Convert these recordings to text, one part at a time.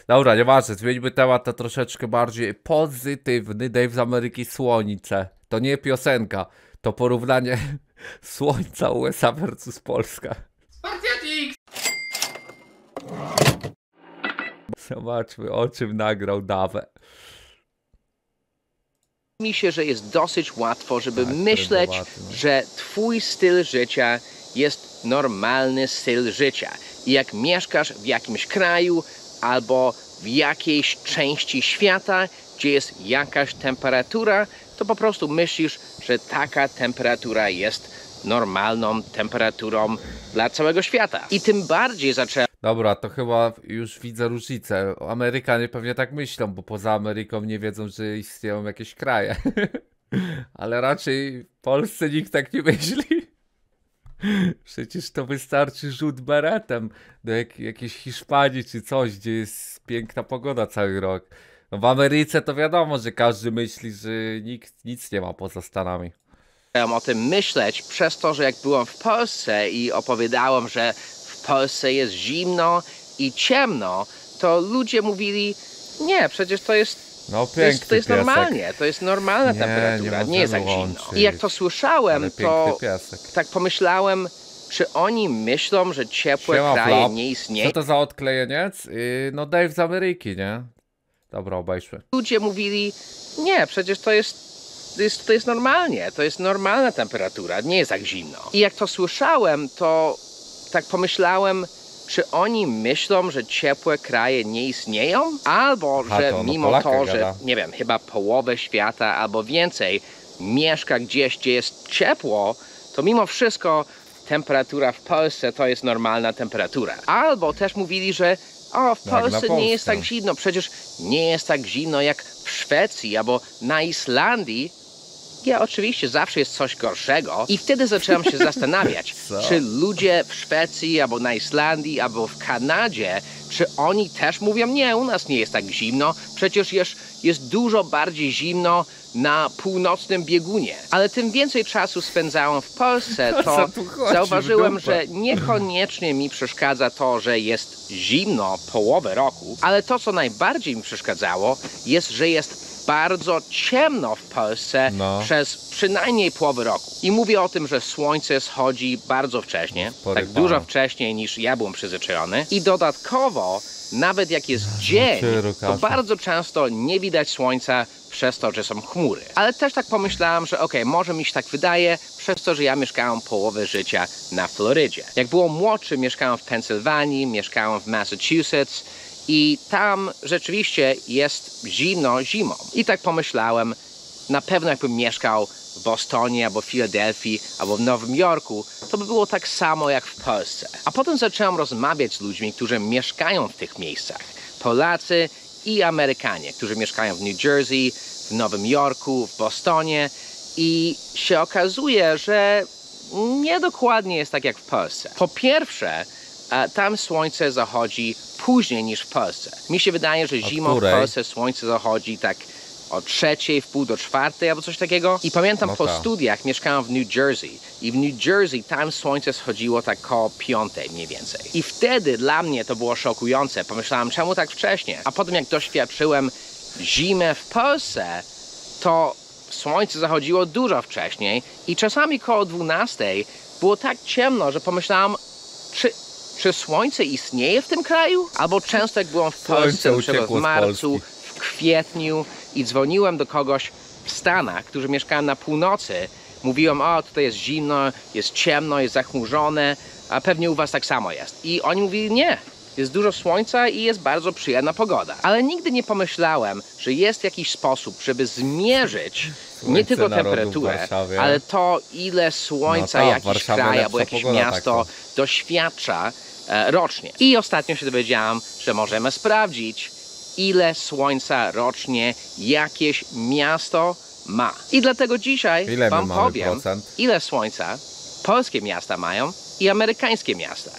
Dobra, nieważne, zmieńmy temat na troszeczkę bardziej pozytywny. Dave z Ameryki Słońce. To nie piosenka, to porównanie Słońca USA versus Polska. Spartiatik! Zobaczmy, o czym nagrał Dawę. Mi się, że jest dosyć łatwo, żeby Tak, myśleć, trendowaty, no. że twój styl życia jest normalny styl życia. I jak mieszkasz w jakimś kraju albo w jakiejś części świata, gdzie jest jakaś temperatura, to po prostu myślisz, że taka temperatura jest normalną temperaturą dla całego świata. I tym bardziej zacząłem Dobra, to chyba już widzę różnicę. Amerykanie pewnie tak myślą, bo poza Ameryką nie wiedzą, że istnieją jakieś kraje. Ale raczej w Polsce nikt tak nie myśli. Przecież to wystarczy rzut beretem do jakiejś Hiszpanii czy coś, gdzie jest piękna pogoda cały rok. No w Ameryce to wiadomo, że każdy myśli, że nikt nic nie ma poza Stanami. o tym myśleć przez to, że jak byłem w Polsce i opowiadałem, że w Polsce jest zimno i ciemno, to ludzie mówili, nie, przecież to jest No to jest piękny piesek. normalnie, to jest normalna temperatura, nie jest tak możemy zimno. łączyć. I jak to słyszałem, Ale to piękny piesek. tak pomyślałem, czy oni myślą, że ciepłe Siema, kraje Flop. nie Co istnieją? to za odklejeniec? No Dave z Ameryki, nie? Dobra, obejrzmy. Ludzie mówili, nie, przecież to jest normalnie, to jest normalna temperatura, nie jest tak zimno. I jak to słyszałem, to tak pomyślałem, czy oni myślą, że ciepłe kraje nie istnieją? Albo, Aha, że to no mimo Polaka to, że, gada. nie wiem, chyba połowę świata albo więcej mieszka gdzieś, gdzie jest ciepło, to mimo wszystko temperatura w Polsce to jest normalna temperatura. Albo też mówili, że w Jak na Polsce nie jest Polskę. tak zimno, przecież nie jest tak zimno jak w Szwecji albo na Islandii. Ja oczywiście zawsze jest coś gorszego i wtedy zacząłem się zastanawiać, Co? czy ludzie w Szwecji albo na Islandii albo w Kanadzie, czy oni też mówią, nie, u nas nie jest tak zimno, przecież jest dużo bardziej zimno na północnym biegunie. Ale tym więcej czasu spędzałem w Polsce, O to co tu chodzi, zauważyłem, w dupę? że niekoniecznie mi przeszkadza to, że jest zimno połowę roku, ale to, co najbardziej mi przeszkadzało, jest, że jest bardzo ciemno w Polsce No. przez przynajmniej połowę roku. I mówię o tym, że słońce schodzi bardzo wcześnie, tak Porywano. dużo wcześniej niż ja byłem przyzwyczajony. I dodatkowo, nawet jak jest dzień, ty, to Rukaszu. bardzo często nie widać słońca przez to, że są chmury. Ale też tak pomyślałem, że może mi się tak wydaje, przez to, że ja mieszkałem połowę życia na Florydzie. Jak byłem młodszy, mieszkałem w Pensylwanii, mieszkałem w Massachusetts i tam rzeczywiście jest zimno zimą. I tak pomyślałem, na pewno jakbym mieszkał w Bostonie, albo w Filadelfii, albo w Nowym Jorku, to by było tak samo jak w Polsce. A potem zacząłem rozmawiać z ludźmi, którzy mieszkają w tych miejscach. Polacy i Amerykanie, którzy mieszkają w New Jersey, w Nowym Jorku, w Bostonie i się okazuje, że nie dokładnie jest tak jak w Polsce. Po pierwsze, tam słońce zachodzi później niż w Polsce. Mi się wydaje, że zimą w której? Polsce słońce zachodzi tak o 3:00, wpół do 4:00 albo coś takiego. I pamiętam No po tak. studiach mieszkałem w New Jersey. I w New Jersey tam słońce schodziło tak koło 5:00 mniej więcej. I wtedy dla mnie to było szokujące. Pomyślałem, czemu tak wcześnie? A potem jak doświadczyłem zimę w Polsce, to słońce zachodziło dużo wcześniej i czasami koło 12:00 było tak ciemno, że pomyślałem, czy słońce istnieje w tym kraju? Albo często jak byłem w Słońce Polsce, na przykład uciekło w z marcu, Polski. w kwietniu i dzwoniłem do kogoś w Stanach, którzy mieszkają na północy. Mówiłem, tutaj jest zimno, jest ciemno, jest zachmurzone, a pewnie u was tak samo jest. I oni mówili, nie, jest dużo słońca i jest bardzo przyjemna pogoda. Ale nigdy nie pomyślałem, że jest jakiś sposób, żeby zmierzyć nie Słońce tylko narodu w temperaturę, Warszawie. ale to, ile słońca No tak, jakiś Warszawa kraj lepsza albo jakieś pogoda, miasto tak doświadcza rocznie. I ostatnio się dowiedziałam, że możemy sprawdzić, ile słońca rocznie jakieś miasto ma. I dlatego dzisiaj Ile my wam mamy powiem, procent? ile słońca polskie miasta mają i amerykańskie miasta.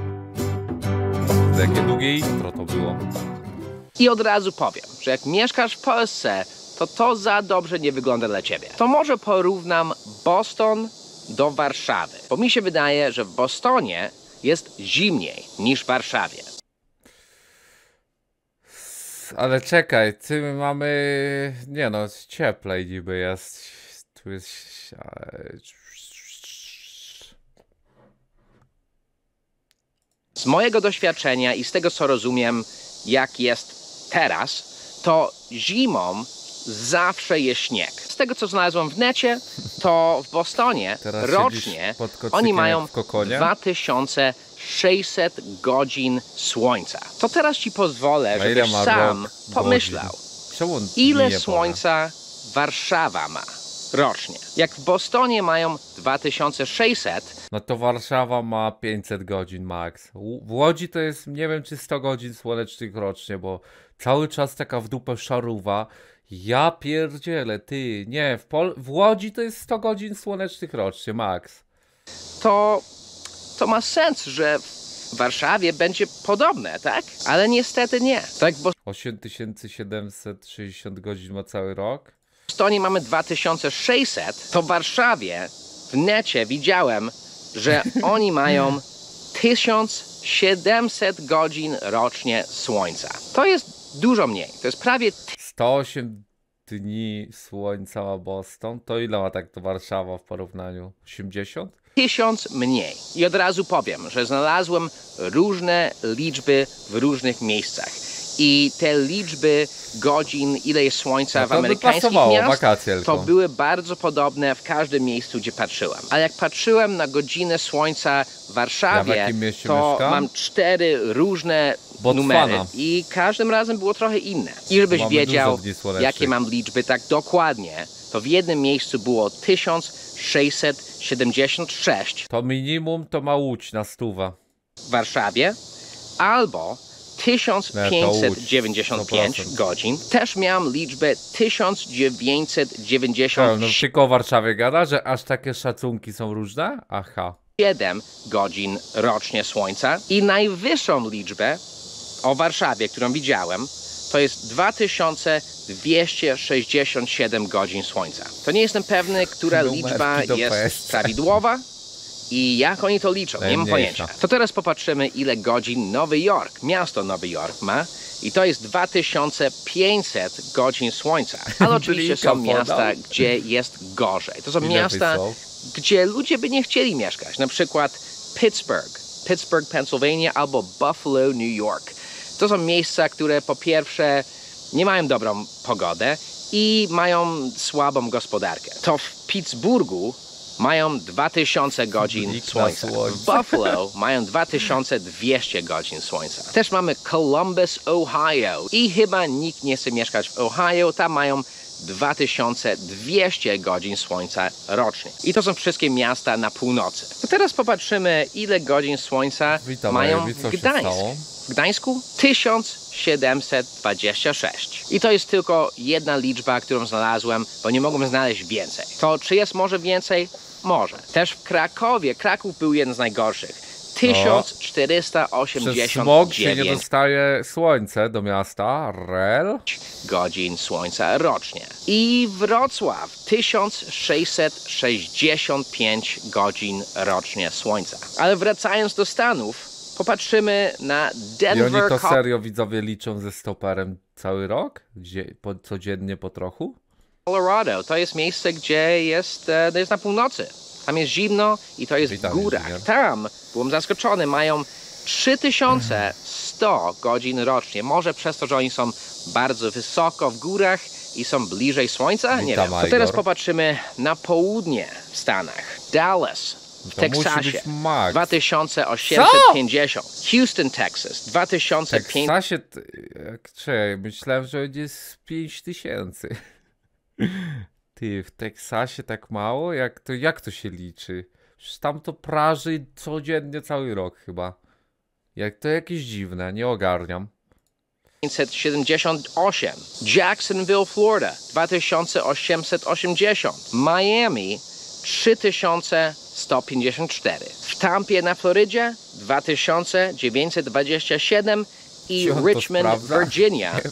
Jakie długie intro to było. I od razu powiem, że jak mieszkasz w Polsce, to za dobrze nie wygląda dla ciebie. To może porównam Boston do Warszawy. Bo mi się wydaje, że w Bostonie jest zimniej niż w Warszawie. Ale czekaj, my mamy... Nie no, cieplej niby jest. Tu jest... Z mojego doświadczenia i z tego, co rozumiem, jak jest teraz, to zimą zawsze jest śnieg. Z tego, co znalazłem w necie, to w Bostonie Teraz rocznie pod kocykiem oni jak mają w kokonie? 2600 godzin słońca. To teraz ci pozwolę, Na ile żebyś ma sam rok pomyślał, godzin? Czemu on ile mi nie słońca Warszawa ma rocznie. Jak w Bostonie mają 2600, No to Warszawa ma 500 godzin max. W Łodzi to jest, nie wiem czy 100 godzin słonecznych rocznie, bo cały czas taka w dupę szaruwa. Ja pierdzielę, ty, nie, w Łodzi to jest 100 godzin słonecznych rocznie max. to ma sens, że w Warszawie będzie podobne, tak? Ale niestety nie. Tak, w 8760 godzin ma cały rok. Bostonie mamy 2600, to w Warszawie w necie widziałem, że oni mają 1700 godzin rocznie słońca. To jest dużo mniej. To jest prawie 108 dni słońca ma Boston. To ile ma tak to Warszawa w porównaniu? 80? 1000 mniej. I od razu powiem, że znalazłem różne liczby w różnych miejscach. I te liczby godzin, ile jest słońca No w to by amerykańskich pasowało, miastach, wakacje to tylko. były bardzo podobne w każdym miejscu, gdzie patrzyłem. A jak patrzyłem na godzinę słońca w Warszawie, Ja w jakim mieście to mieszkam? mam 4 różne Botswana. numery i każdym razem było trochę inne. I żebyś Mamy wiedział, dużo dni słonecznych. jakie mam liczby tak dokładnie, to w jednym miejscu było 1676 To minimum to ma Łódź na stówę. w Warszawie, albo 1595 100%. godzin. Też miałem liczbę 1997 No tylko o Warszawie gada, że aż takie szacunki są różne? Aha. godzin rocznie słońca. I najwyższą liczbę o Warszawie, którą widziałem, to jest 2267 godzin słońca. To nie jestem pewny, która Numerki liczba do jest PSC. prawidłowa i jak oni to liczą. Nie mam Najmniejsza. pojęcia. To teraz popatrzymy, ile godzin Nowy Jork, miasto Nowy Jork ma. I to jest 2500 godzin słońca. Ale oczywiście są Blinka miasta, podał. gdzie jest gorzej. To są Ile miasta, wysłał? gdzie ludzie by nie chcieli mieszkać. Na przykład Pittsburgh, Pennsylvania albo Buffalo, New York. To są miejsca, które po pierwsze nie mają dobrą pogodę i mają słabą gospodarkę. To w Pittsburghu mają 2000 godzin Blik na słońca. słońce. W Buffalo mają 2200 godzin słońca. Też mamy Columbus, Ohio i chyba nikt nie chce mieszkać w Ohio. Tam mają 2200 godzin słońca rocznie. I to są wszystkie miasta na północy. To teraz popatrzymy, ile godzin słońca Witam, mają Ewi, co w się Gdańsku. stało? W Gdańsku 1726. I to jest tylko jedna liczba, którą znalazłem, bo nie mogłem znaleźć więcej. To czy jest może więcej? Może. Też w Krakowie. Kraków był jeden z najgorszych. Przez 1489 smog się nie dostaje słońce do miasta. Rel. godzin słońca rocznie. I Wrocław 1665 godzin rocznie słońca. Ale wracając do Stanów, popatrzymy na I oni Denver, to serio widzowie liczą ze stoperem cały rok? Codziennie po trochu? Colorado. To jest miejsce, gdzie jest na północy. Tam jest zimno i to jest Witam, w górach. inżynier. Tam, byłem zaskoczony, mają 3100 godzin rocznie. Może przez to, że oni są bardzo wysoko w górach i są bliżej słońca? Nie Witam, wiem. To teraz Igor. popatrzymy na południe w Stanach. Dallas w To musi Teksasie być max. 2850. Houston, Texas W 2500. Teksasie, czekaj, myślałem, że będzie z 5000. Ty, w Teksasie tak mało? Jak to się liczy? Przecież tam to praży codziennie cały rok chyba. Jak to jakieś dziwne, nie ogarniam. 578. Jacksonville, Florida 2880. Miami 3154. W Tampie na Florydzie 2927 i Czy on to Richmond, sprawdza? Virginia Nie wiem.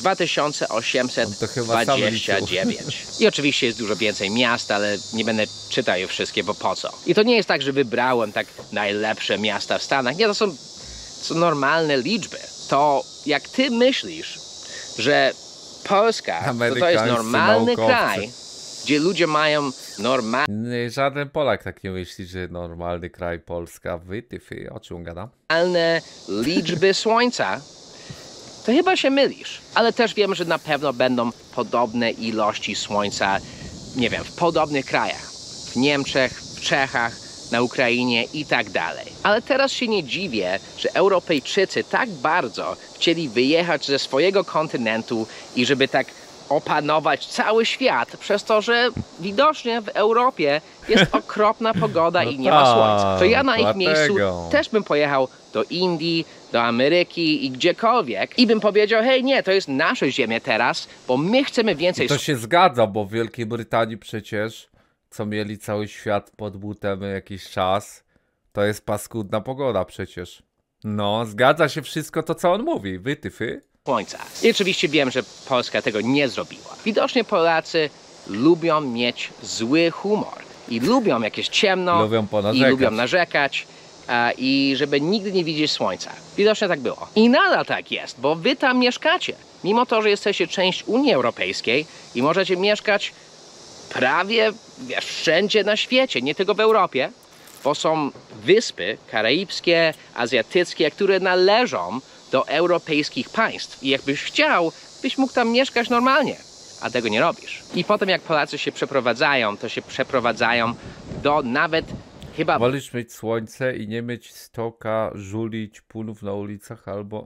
2829. I oczywiście jest dużo więcej miast, ale nie będę czytał je wszystkie, bo po co? I to nie jest tak, że wybrałem tak najlepsze miasta w Stanach. Nie, to są normalne liczby. To jak ty myślisz, że Polska to jest normalny kraj, gdzie ludzie mają Żaden Polak tak nie myśli, że normalny kraj Polska. Ty, o czym gadam? normalne liczby słońca, to chyba się mylisz. Ale też wiem, że na pewno będą podobne ilości słońca, nie wiem, w podobnych krajach. W Niemczech, w Czechach, na Ukrainie i tak dalej. Ale teraz się nie dziwię, że Europejczycy tak bardzo chcieli wyjechać ze swojego kontynentu i żeby tak opanować cały świat, przez to, że widocznie w Europie jest okropna pogoda i nie ma słońca. To ja na ich miejscu też bym pojechał do Indii, do Ameryki i gdziekolwiek i bym powiedział, hej, nie, to jest nasze ziemie teraz, bo my chcemy więcej słońca. To się zgadza, bo w Wielkiej Brytanii przecież, co mieli cały świat pod butem jakiś czas, to jest paskudna pogoda przecież. No, zgadza się wszystko to, co on mówi. Wytyfy. Słońca. I oczywiście wiem, że Polska tego nie zrobiła. Widocznie Polacy lubią mieć zły humor i lubią jakieś ciemno i lubią narzekać i żeby nigdy nie widzieć słońca. Widocznie tak było. I nadal tak jest, bo wy tam mieszkacie. Mimo to, że jesteście część Unii Europejskiej i możecie mieszkać prawie wszędzie na świecie, nie tylko w Europie, bo są wyspy karaibskie, azjatyckie, które należą do europejskich państw. I jakbyś chciał, byś mógł tam mieszkać normalnie, a tego nie robisz. I potem jak Polacy się przeprowadzają, to się przeprowadzają do nawet chyba... Wolisz mieć słońce i nie mieć stoka, żulić punów na ulicach albo...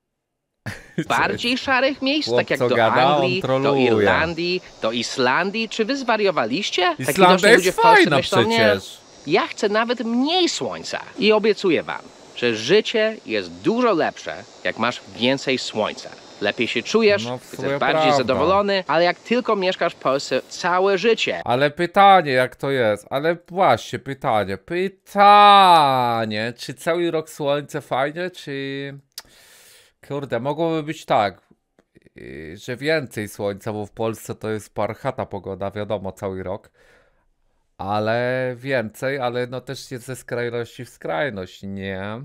bardziej szarych miejsc, tak jak do Anglii, do Irlandii, do Islandii. Czy wy zwariowaliście? Islandia jest fajna myślą, przecież. Ja chcę nawet mniej słońca. I obiecuję wam, że życie jest dużo lepsze, jak masz więcej słońca. Lepiej się czujesz, jesteś bardziej zadowolony, ale jak tylko mieszkasz w Polsce całe życie. Ale pytanie, jak to jest? Ale właśnie, pytanie, czy cały rok słońce fajnie, czy... Kurde, mogłoby być tak, że więcej słońca, bo w Polsce to jest parchata pogoda, wiadomo, cały rok. Ale więcej, ale no też jest ze skrajności w skrajność, nie?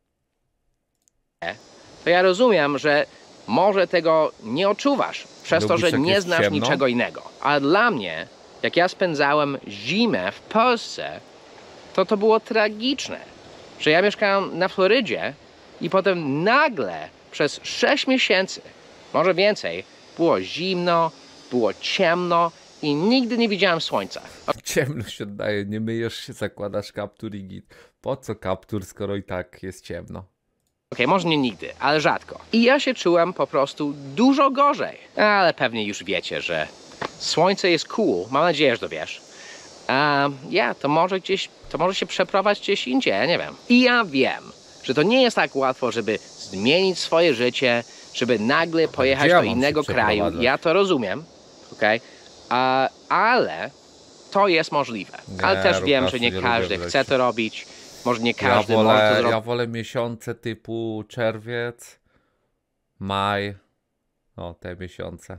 To ja rozumiem, że może tego nie odczuwasz, przez to, że nie znasz niczego innego. A dla mnie, jak ja spędzałem zimę w Polsce, to było tragiczne. Że ja mieszkałem na Florydzie i potem nagle przez 6 miesięcy, może więcej, było zimno, było ciemno i nigdy nie widziałem słońca. Ciemno się oddaje, nie myjesz się, zakładasz kaptur i git. Po co kaptur, skoro i tak jest ciemno? Okej, może nie nigdy, ale rzadko. I ja się czułem po prostu dużo gorzej. Ale pewnie już wiecie, że słońce jest cool. Mam nadzieję, że to wiesz. To może się przeprowadzić gdzieś indziej, ja nie wiem. I ja wiem, że to nie jest tak łatwo, żeby zmienić swoje życie, żeby nagle pojechać do innego kraju. Ja to rozumiem, okej? Ale to jest możliwe. Ale też wiem, że nie każdy chce to robić. Może nie każdy może to zrobić. Ja wolę miesiące typu czerwiec, maj, te miesiące.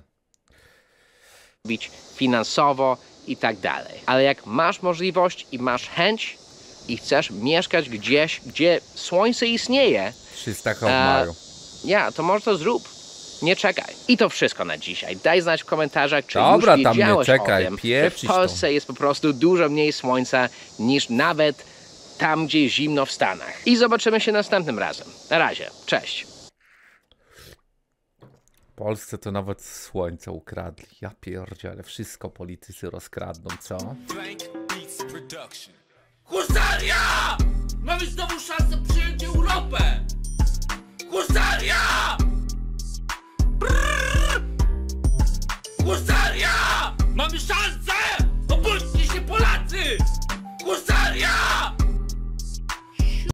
Finansowo i tak dalej. Ale jak masz możliwość i masz chęć i chcesz mieszkać gdzieś, gdzie słońce istnieje, 300 w maju. To może to zrób. Nie czekaj. I to wszystko na dzisiaj. Daj znać w komentarzach, czy już wiedziałeś o tym, że w Polsce jest po prostu dużo mniej słońca niż nawet tam, gdzie jest zimno w Stanach. I zobaczymy się następnym razem. Na razie. Cześć. W Polsce to nawet słońce ukradli. Ja pierdzielę, wszystko politycy rozkradną, co? Husaria! Mamy znowu szansę przyjąć Europę!